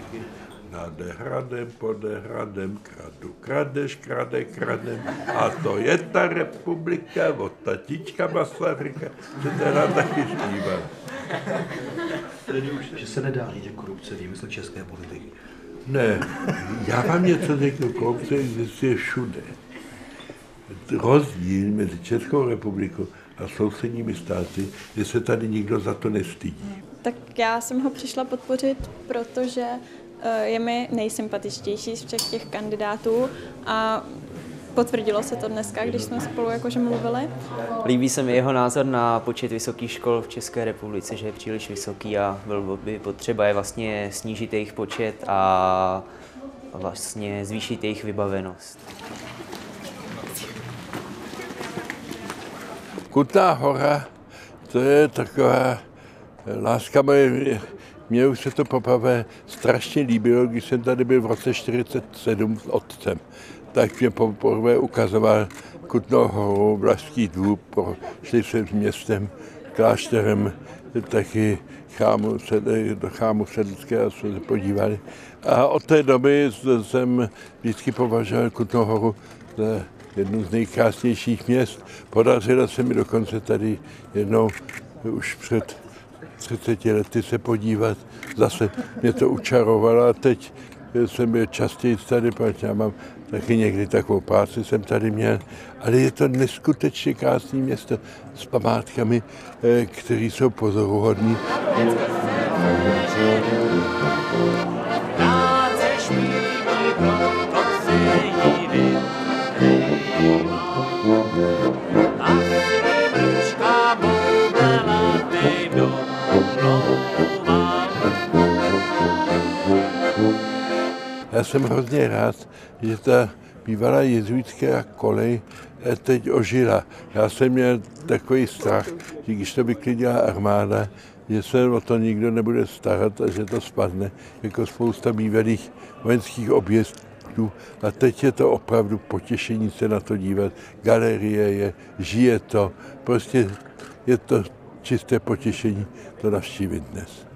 Nad hradem, pod hradem, kradeš, kradem. A to je ta republika, od tatička Masaryka, že teda taky zpíval. Že se nedá říct, že korupce výmysl české politiky. Ne, já vám něco řeknu, korupce existuje všude. Rozdíl mezi Českou republikou a sousedními státy, že se tady nikdo za to nestydí. Tak já jsem ho přišla podpořit, protože je mi nejsympatičtější z všech těch kandidátů a potvrdilo se to dneska, když jsme spolu jakože mluvili. Líbí se mi jeho názor na počet vysokých škol v České republice, že je příliš vysoký a bylo by potřeba je vlastně snížit jejich počet a vlastně zvýšit jejich vybavenost. Kutná Hora, to je taková láska moje. Mně už se to poprvé strašně líbilo, když jsem tady byl v roce 1947 s otcem. Tak mě poprvé ukazoval Kutnou Horu, Vlašský dvůr, šli jsme s městem, klášterem, taky do chrámu Sedlického jsme se podívali. A od té doby jsem vždycky považoval Kutnou Horu za jednu z nejkrásnějších měst. Podařilo se mi dokonce tady jednou už před 30 lety se podívat. Zase mě to učarovalo a teď jsem byl častěji tady, protože já mám taky někdy takovou práci jsem tady měl, ale je to neskutečně krásné město s památkami, které jsou pozoruhodné. Já jsem hrozně rád, že ta bývalá jezuitská kolej teď ožila. Já jsem měl takový strach, že když to vyklidila armáda, že se o to nikdo nebude starat a že to spadne, jako spousta bývalých vojenských objektů. A teď je to opravdu potěšení se na to dívat. Galerie je, žije to, prostě je to čisté potěšení to navštívit dnes.